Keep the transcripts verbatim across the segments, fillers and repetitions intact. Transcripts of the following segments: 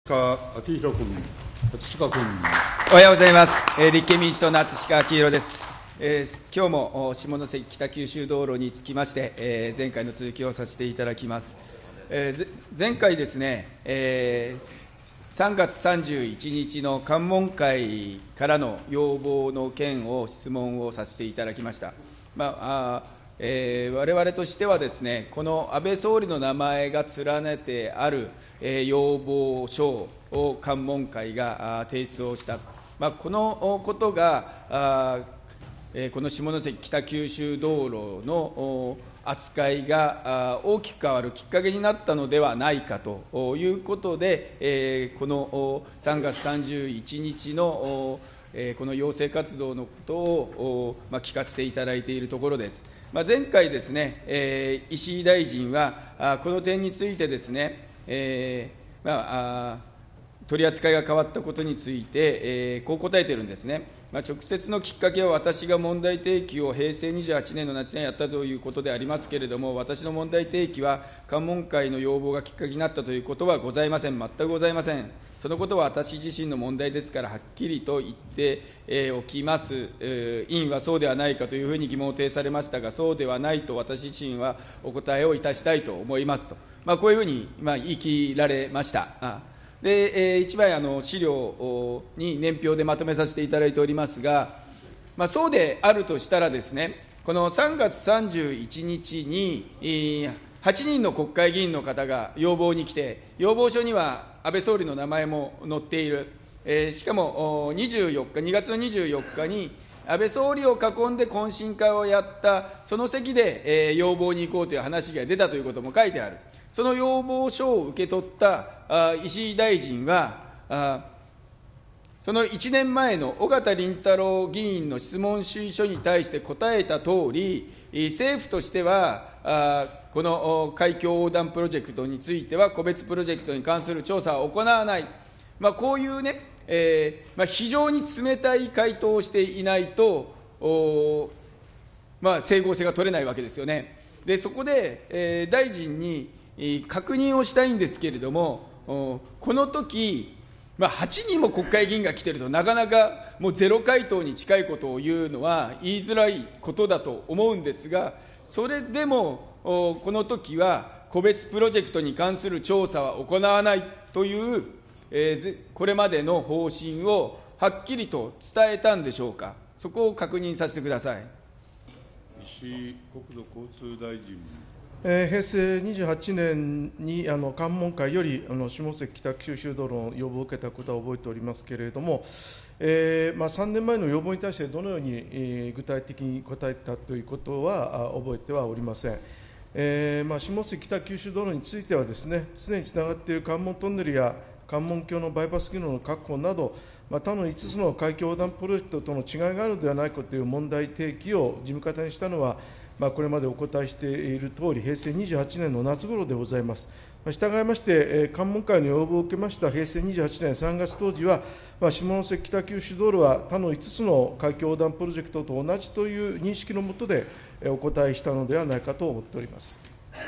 明弘君、葛飾君。 おはようございます。えー、立憲民主党の葛飾明弘です。えー、今日も下関北九州道路につきまして、えー、前回の続きをさせていただきます。えー、前回ですね、えー、さんがつさんじゅういちにちの関門会からの要望の件を質問をさせていただきました。まああえー、我々としてはですね、この安倍総理の名前が連ねてある、えー、要望書を関門会が提出をした、まあ、このことがあ、えー、この下関北九州道路の扱いが大きく変わるきっかけになったのではないかということで、えー、このさんがつさんじゅういちにちのこの要請活動のことを、まあ、聞かせていただいているところです。まあ、前回ですね、えー、石井大臣は、あこの点についてですね、えーまあ、あ取り扱いが変わったことについて、えー、こう答えているんですね。まあ、直接のきっかけは、私が問題提起をへいせいにじゅうはちねんの夏にやったということでありますけれども、私の問題提起は、関門会の要望がきっかけになったということはございません、全くございません。そのことは私自身の問題ですから、はっきりと言っておきます。委員はそうではないかというふうに疑問を呈されましたが、そうではないと私自身はお答えをいたしたいと思いますと、まあ、こういうふうにまあ言い切られました。で、いちまいあの資料に年表でまとめさせていただいておりますが、まあ、そうであるとしたらですね、このさんがつさんじゅういちにちにはちにんの国会議員の方が要望に来て、要望書には安倍総理の名前も載っている、えー、しかもにじゅうよっか、にがつのにじゅうよっかに安倍総理を囲んで懇親会をやった、その席で、えー、要望に行こうという話が出たということも書いてある。その要望書を受け取ったあ石井大臣は、あそのいちねんまえの緒方林太郎議員の質問主意書に対して答えたとおり、政府としては、あこの海峡横断プロジェクトについては、個別プロジェクトに関する調査を行わない、まあ、こういうね、えーまあ、非常に冷たい回答をしていないと、おまあ、整合性が取れないわけですよね。でそこで、えー、大臣に確認をしたいんですけれども、この時、まあ、はちにんも国会議員が来ていると、なかなかもうゼロ回答に近いことを言うのは言いづらいことだと思うんですが、それでもこの時は個別プロジェクトに関する調査は行わないという、えー、これまでの方針をはっきりと伝えたんでしょうか。そこを確認させてください。 石井国土交通大臣。 えー、へいせいにじゅうはちねんにあの関門会よりあの下関北九州道路の要望を受けたことは覚えておりますけれども、えーまあ、さんねんまえの要望に対してどのように、えー、具体的に答えたということは覚えてはおりません。えーまあ、下関北九州道路についてはですね、すでにつながっている関門トンネルや関門橋のバイパス機能の確保など、まあ、他のいつつの海峡横断プロジェクトとの違いがあるのではないかという問題提起を事務方にしたのは、まあ、これまでお答えしているとおり、へいせいにじゅうはちねんの夏頃でございます。したがいまして、関門会の要望を受けましたへいせいにじゅうはちねんさんがつ当時は、まあ、下関北九州道路は他のいつつの海峡横断プロジェクトと同じという認識のもとでお答えしたのではないかと思っております。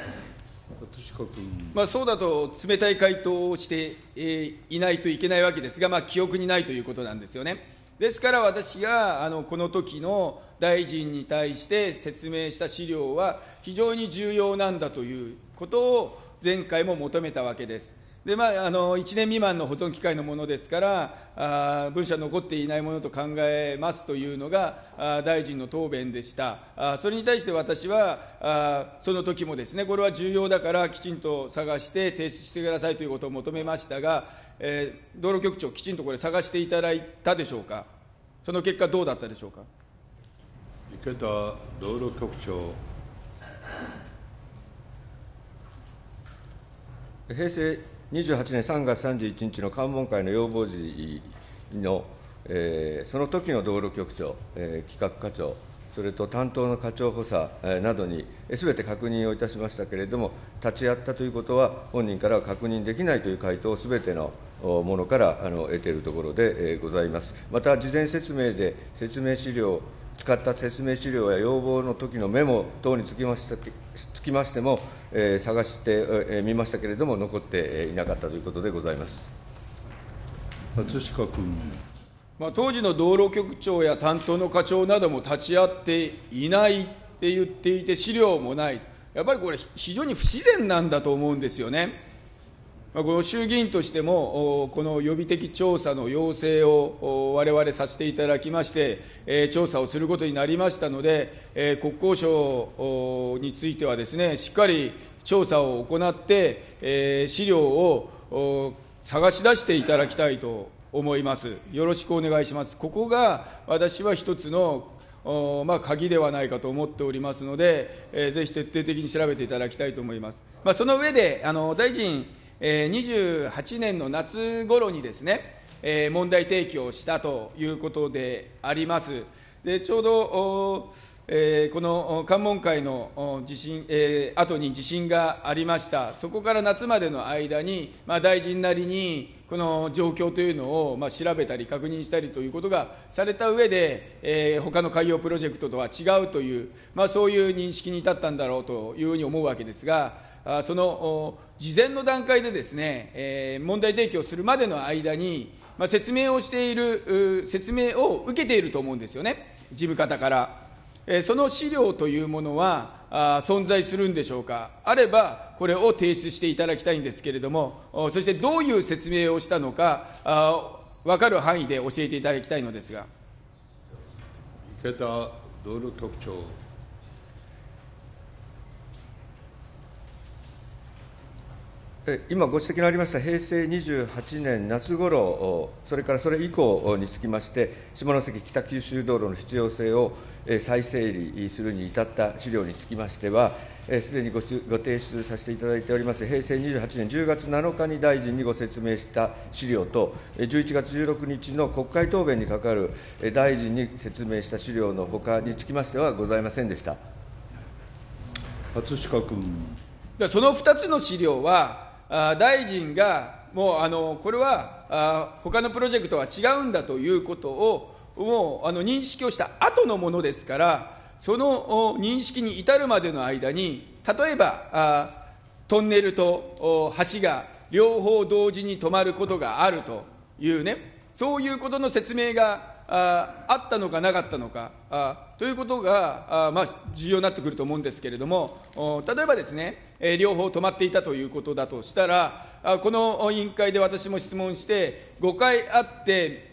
まあ、そうだと冷たい回答をしていないといけないわけですが、まあ、記憶にないということなんですよね。ですから私があのこの時の大臣に対して説明した資料は非常に重要なんだということを前回も求めたわけです。で、まあ、あのいちねん未満の保存期間のものですから、あ文書は残っていないものと考えますというのがあ大臣の答弁でした。あそれに対して私はあその時もですね、これは重要だからきちんと探して提出してくださいということを求めましたが、えー、道路局長、きちんとこれ探していただいたでしょうか。その結果どうだったでしょうか。 池田道路局長。 へいせいにじゅうはちねんさんがつさんじゅういちにちの関門会の要望時の、えー、その時の道路局長、えー、企画課長、それと担当の課長補佐、えー、などにすべて確認をいたしましたけれども、立ち会ったということは、本人からは確認できないという回答をすべてのものからあの得ているところで、えー、ございます。また、事前説明で説明資料、使った説明資料や要望の時のメモ等につきまして、つきましても、えー、探してみ、えー、ましたけれども、残っていなかったということでございます。 葛飾君。 まあ、当時の道路局長や担当の課長なども立ち会っていないって言っていて、資料もない、やっぱりこれ、非常に不自然なんだと思うんですよね。まあ、この衆議院としても、この予備的調査の要請をわれわれさせていただきまして、えー、調査をすることになりましたので、えー、国交省についてはですね、しっかり調査を行って、えー、資料を探し出していただきたいと思います。よろしくお願いします。ここが私は一つのまあ、鍵ではないかと思っておりますので、えー、ぜひ徹底的に調べていただきたいと思います。まあ、その上で、あの大臣、えー、にじゅうはちねんの夏頃にですね、えー、問題提起をしたということであります。でちょうどえー、この関門海の地震、えー、後に地震がありました。そこから夏までの間に、まあ、大臣なりにこの状況というのを、まあ、調べたり確認したりということがされた上で、えー、他の海洋プロジェクトとは違うという、まあ、そういう認識に至ったんだろうというふうに思うわけですが、あその事前の段階でですね、えー、問題提起をするまでの間に、まあ、説明をしている、説明を受けていると思うんですよね、事務方から。その資料というものは存在するんでしょうか。あれば、これを提出していただきたいんですけれども、そしてどういう説明をしたのか、分かる範囲で教えていただきたいのですが。 池田道路局長。 今ご指摘のありました平成にじゅうはちねん夏頃、それからそれ以降につきまして、下関北九州道路の必要性を再整理するに至った資料につきましては、すでに ご, ご提出させていただいております、平成にじゅうはちねんじゅうがつなのかに大臣にご説明した資料と、じゅういちがつじゅうろくにちの国会答弁にかかる大臣に説明した資料のほかにつきましてはございませんでした。 葛飾君。 そのふたつの資料は、大臣がもうあのこれは他のプロジェクトは違うんだということをもうあの認識をした後のものですから、その認識に至るまでの間に、例えばトンネルと橋が両方同時に止まることがあるというね、そういうことの説明があ, あったのかなかったのかあということがあ、まあ、重要になってくると思うんですけれども、例えばですね、えー、両方止まっていたということだとしたら、あこの委員会で私も質問して、ごかいあって、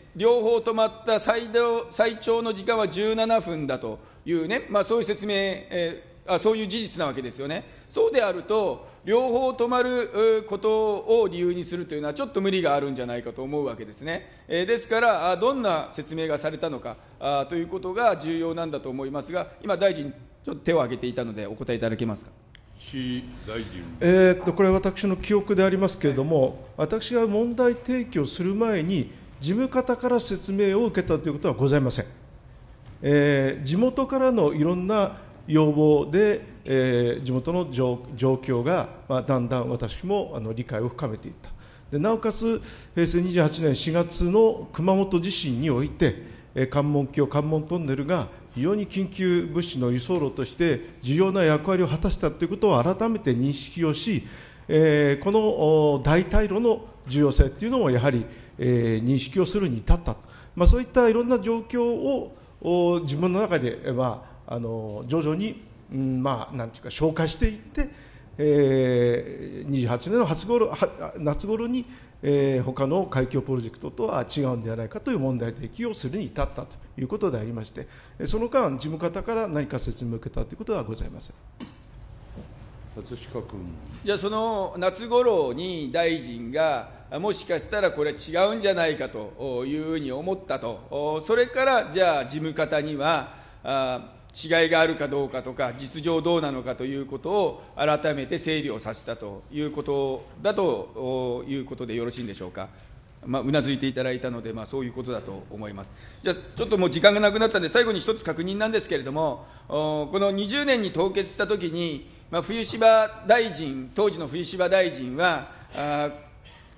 両方止まった最大最長の時間はじゅうななふんだというね、まあ、そういう説明、えーあ、そういう事実なわけですよね。そうであると、両方止まることを理由にするというのは、ちょっと無理があるんじゃないかと思うわけですね。えー、ですから、どんな説明がされたのかあということが重要なんだと思いますが、今、大臣、ちょっと手を挙げていたので、お答えいただけますか。 石大臣。 えー、っとこれは私の記憶でありますけれども、私が問題提起をする前に、事務方から説明を受けたということはございません。えー、地元からのいろんな要望で、えー、地元の状況が、まあ、だんだん私もあの理解を深めていった。でなおかつ、平成にじゅうはちねんしがつの熊本地震において、えー、関門橋、関門トンネルが非常に緊急物資の輸送路として重要な役割を果たしたということを改めて認識をし、えー、この代替路の重要性というのもやはり、えー、認識をするに至った、まあ、そういったいろんな状況を自分の中で、まあ、あの徐々に、うんまあ、なんていうか消化していって、えー、にじゅうはちねんの夏頃夏頃に、えー、他の海峡プロジェクトとは違うんではないかという問題提起をするに至ったということでありまして、その間、事務方から何か説明を受けたということはございません。 葛飾君。 じゃあ、その夏頃に大臣が、もしかしたらこれ違うんじゃないかというふうに思ったと、それからじゃあ、事務方にはあ違いがあるかどうかとか、実情どうなのかということを改めて整理をさせたということだということでよろしいんでしょうか。まあ、うなずいていただいたので、まあ、そういうことだと思います。じゃあ、ちょっともう時間がなくなったので、最後に一つ確認なんですけれども、このにじゅうねんに凍結したときに、まあ、冬柴大臣、当時の冬柴大臣は、あ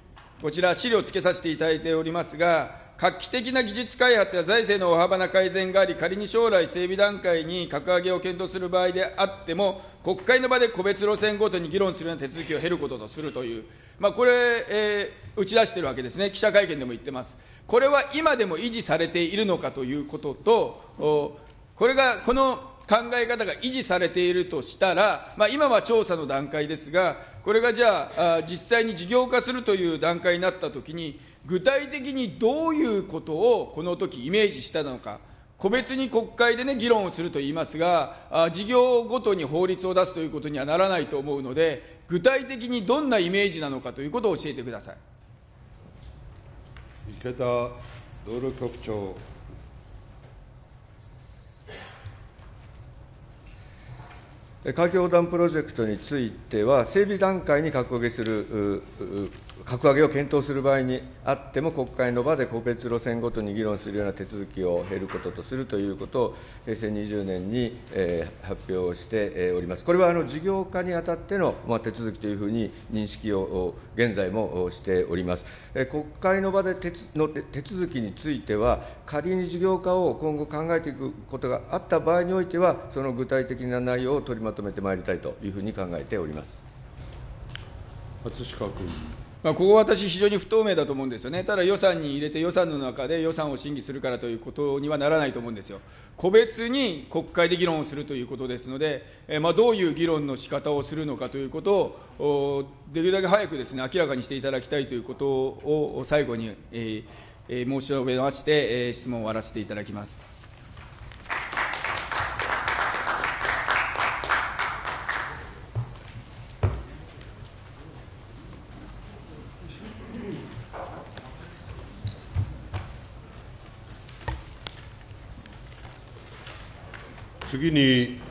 こちら、資料をつけさせていただいておりますが、画期的な技術開発や財政の大幅な改善があり、仮に将来整備段階に格上げを検討する場合であっても、国会の場で個別路線ごとに議論するような手続きを経ることとするという、まあ、これ、えー、打ち出しているわけですね、記者会見でも言ってます。これは今でも維持されているのかということと、これが、この考え方が維持されているとしたら、まあ、今は調査の段階ですが、これがじゃあ、実際に事業化するという段階になったときに、具体的にどういうことをこの時イメージしたのか、個別に国会で、ね、議論をすると言いますが、事業ごとに法律を出すということにはならないと思うので、具体的にどんなイメージなのかということを教えてください。 池田道路局長。 架橋ダムプロジェクトについては、整備段階に格上げする、格上げを検討する場合にあっても、国会の場で個別路線ごとに議論するような手続きを経ることとするということを、へいせいにじゅうねんに、えー、発表しております。これはあの事業化にあたっての、まあ、手続きというふうに認識を現在もしております。えー、国会の場で手の手続きについては、仮に事業化を今後考えていくことがあった場合においては、その具体的な内容を取りまとめてまいりたいというふうに考えております。 葛飾君。 まあ、ここは私、非常に不透明だと思うんですよね。ただ予算に入れて、予算の中で予算を審議するからということにはならないと思うんですよ。個別に国会で議論をするということですので、えーまあ、どういう議論の仕方をするのかということを、できるだけ早くですね、明らかにしていただきたいということを最後に、えーえー、申し述べまして、えー、質問を終わらせていただきます。 次に